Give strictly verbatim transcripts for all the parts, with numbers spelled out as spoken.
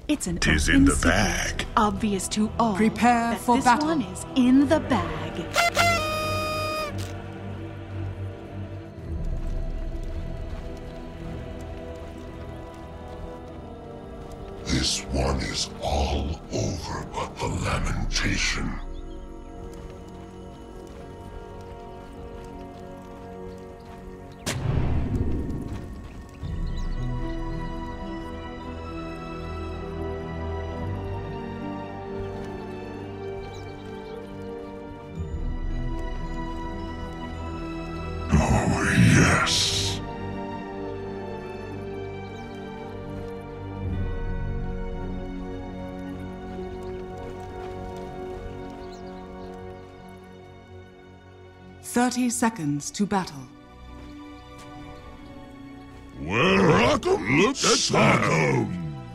It's an Tis open in the secret, bag. obvious to all. Prepare that for this battle. one is in the bag. This one is all over but the lamentation. Oh, yes. Thirty seconds to battle. Well, Rock'em, look at that.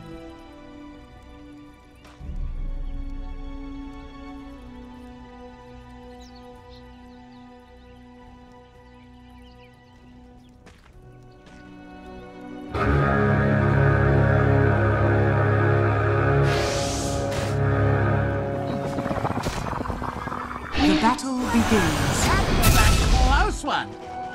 The battle begins. That's a close one.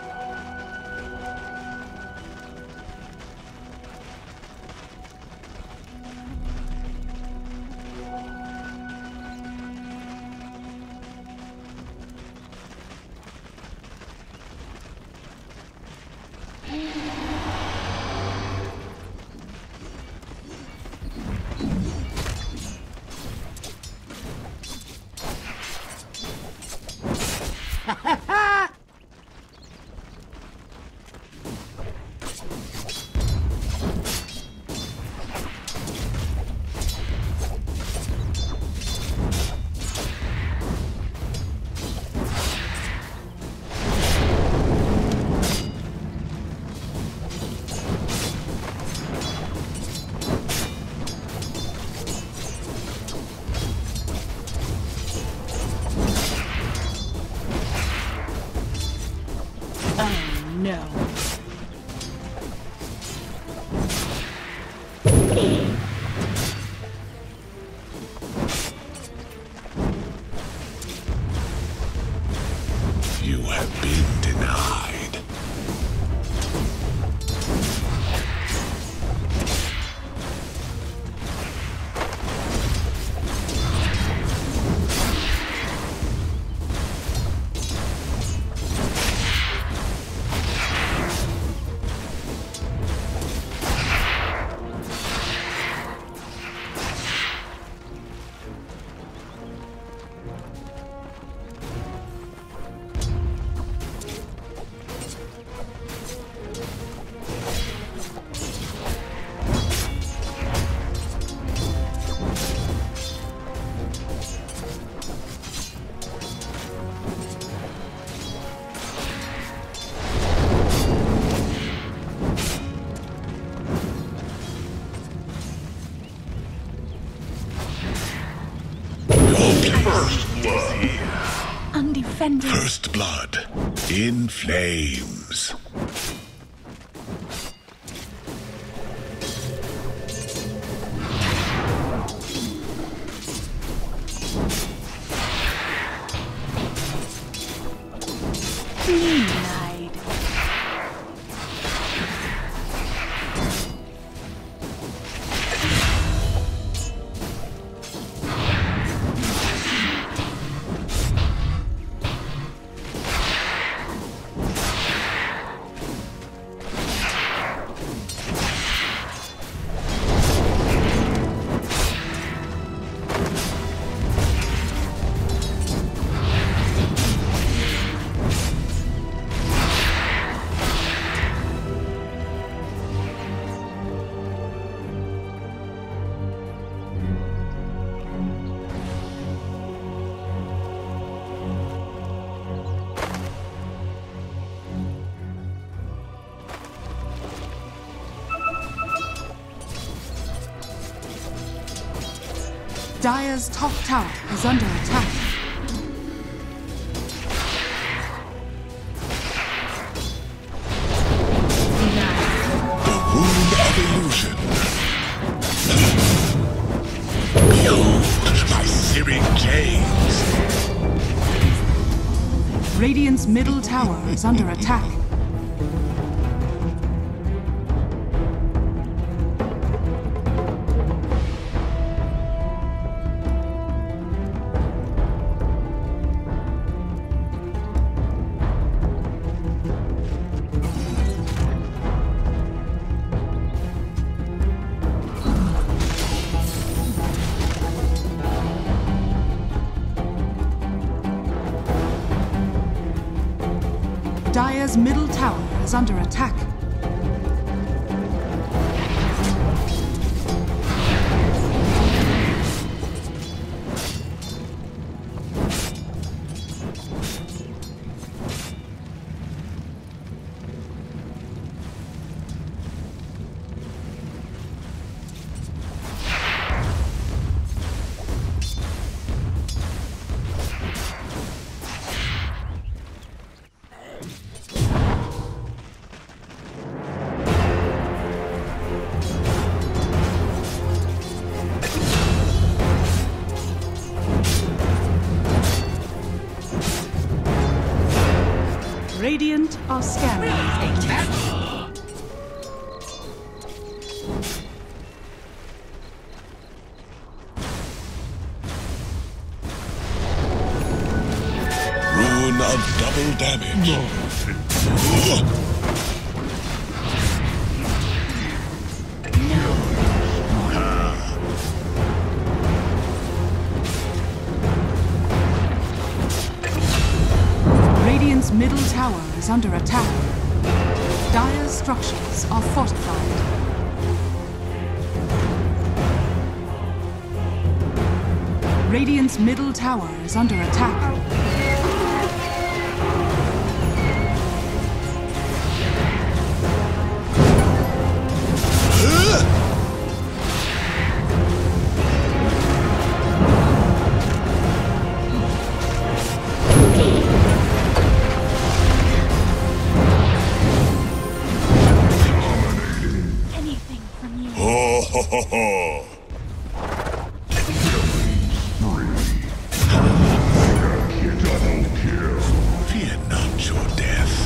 Oh no. You have been denied. First blood. Undefended. First blood in flames. Denied. Dire's top tower is under attack. The wound of illusion. Radiant's middle tower is under attack. Dire's middle tower is under attack. Radiant are scanning. Rune of double damage. Radiant's middle tower is under attack. Dire's structures are fortified. Radiant's middle tower is under attack. Anything from you. Ho ho ho ho! Fear not your death.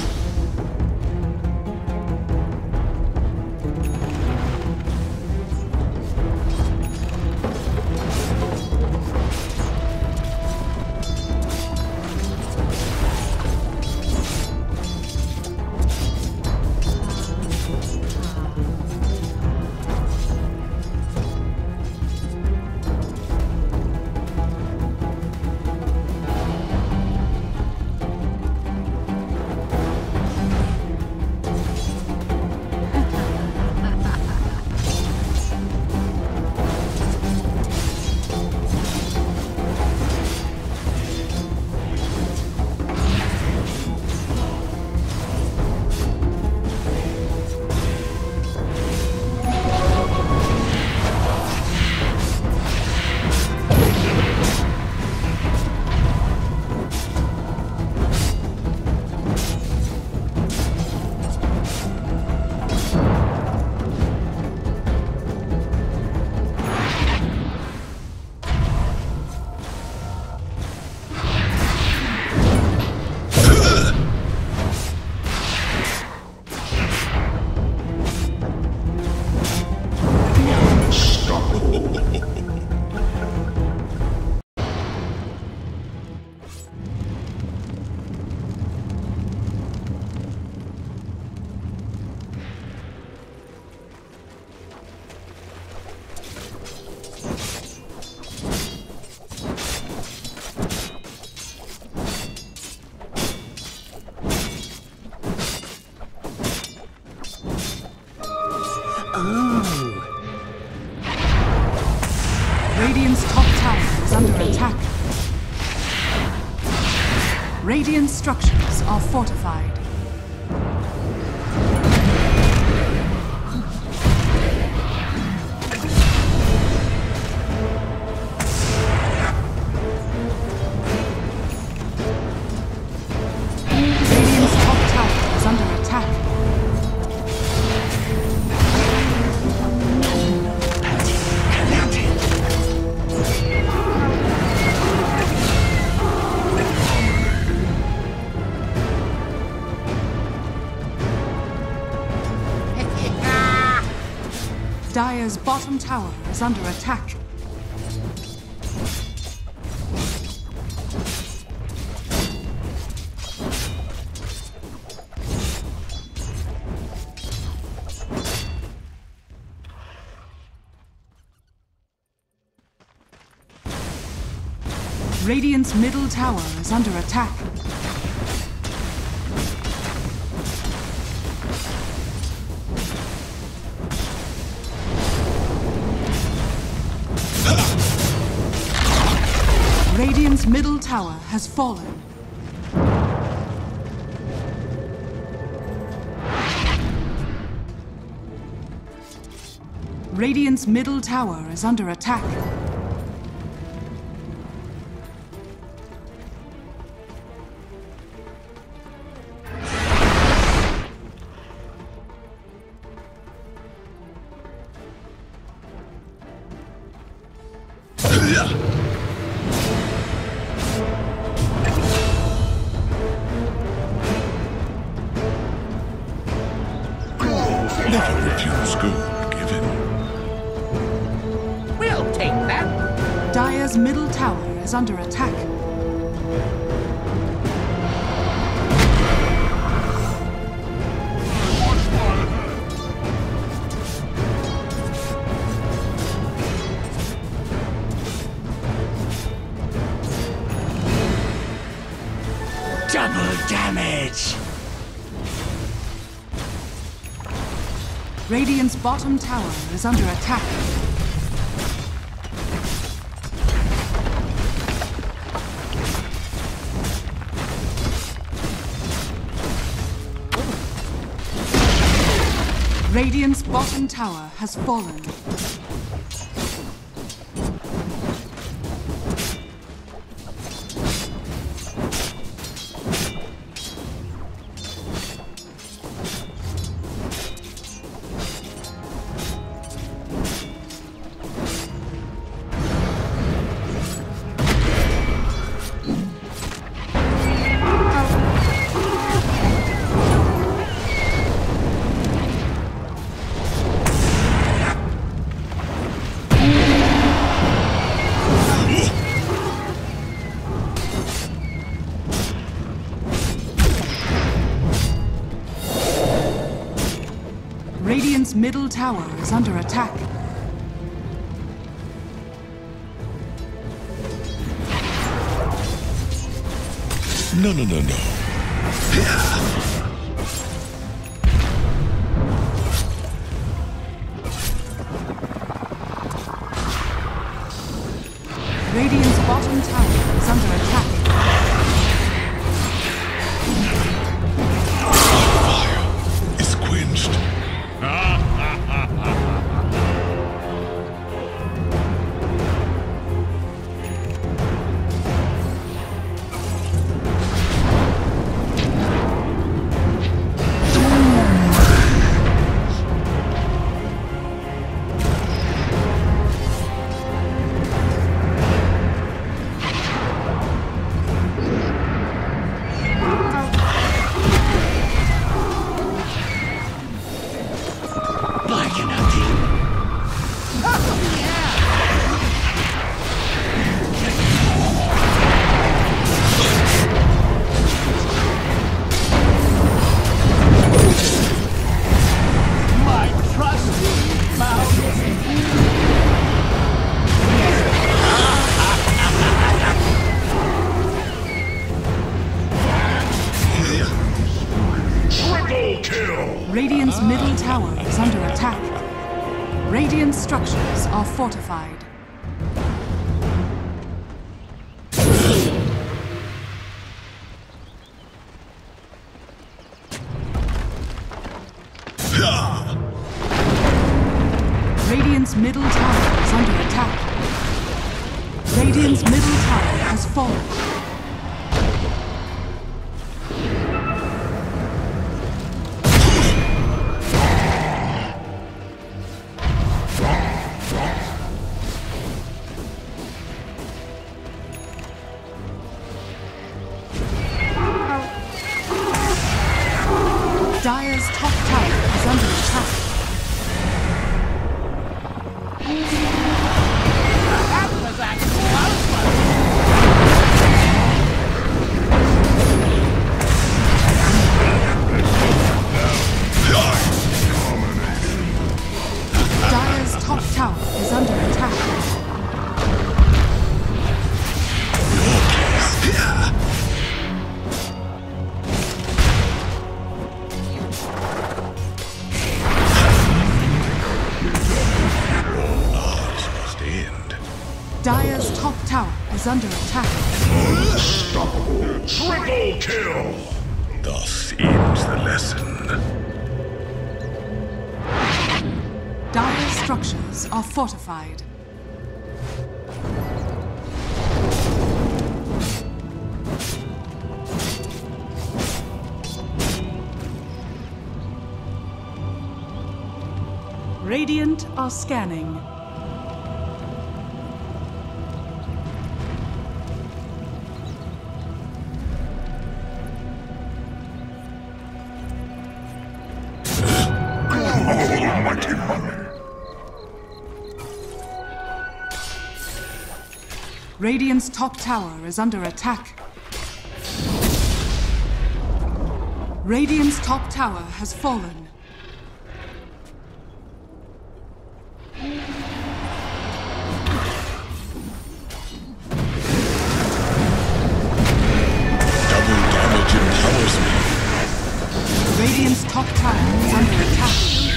Radiant's top tower is under attack. Radiant structures are fortified. Radiant's top tower is under attack. Dire's bottom tower is under attack. Radiant's middle tower is under attack. Radiant's middle tower has fallen. Radiant's middle tower is under attack. Never refuse good given. We'll take that. Dire's middle tower is under attack. Double damage. Radiant's bottom tower is under attack. Radiant's bottom tower has fallen. Radiant's middle tower is under attack. No, no, no, no. Radiant's bottom tower is under attack. Fire is quenched. Radiant's middle tower is under attack. Radiant structures are fortified. Radiant's middle tower is under attack. Radiant's middle tower has fallen. Dire's top tower is under attack. Dire's top tower is under attack. Triple kill! Thus ends the lesson. Dire structures are fortified. Radiant are scanning. Almighty money! Radiant's top tower is under attack. Radiant's top tower has fallen. Double damage empowers me. Radiant's top tower is under attack.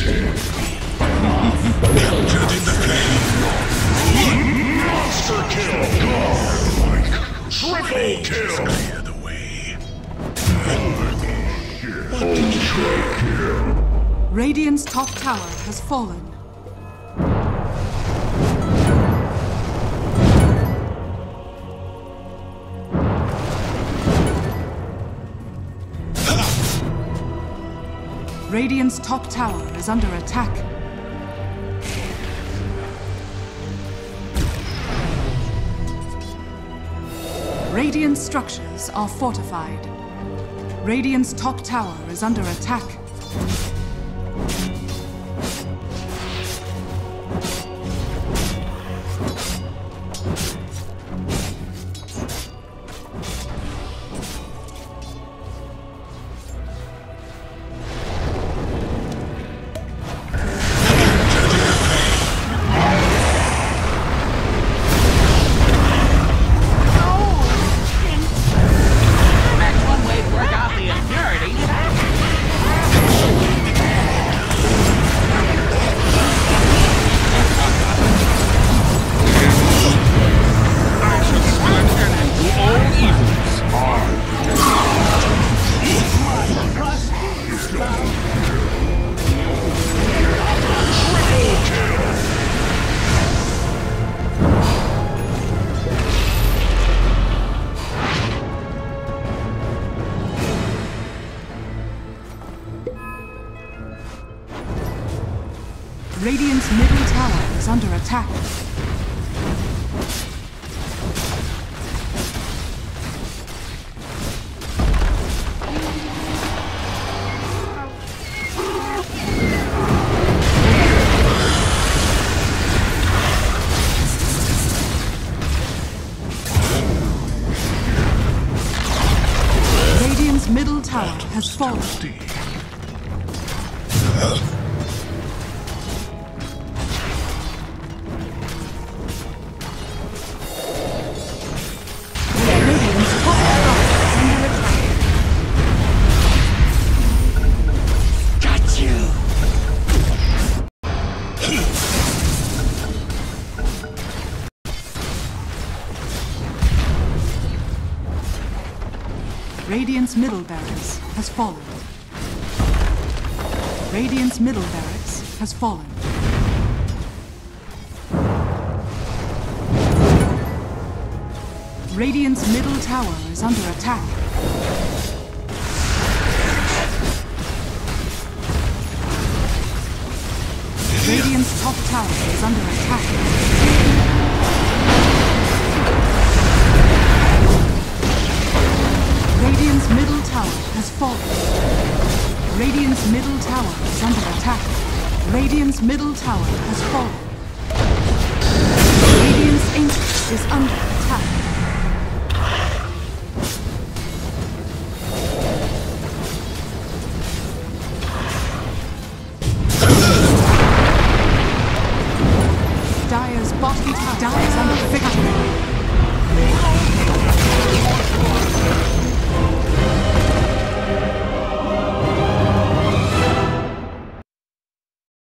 Captured in the flame. Monster kill! Triple kill! Clear the way. Radiant's top tower has fallen. Radiant's top tower is under attack. Radiant structures are fortified. Radiant's top tower is under attack. That's one way to work out the impurities. Radiant's middle tower is under attack. Radiant's middle tower has fallen. Radiant's top tower is under attack. Got you! Radiant's middle barracks has fallen. Radiant's middle barracks has fallen. Radiant's middle tower is under attack. Radiant's top tower is under attack. Radiant's middle tower has fallen. Radiant's middle tower is under attack. Radiant's middle tower has fallen. Radiant's ancient is under attack.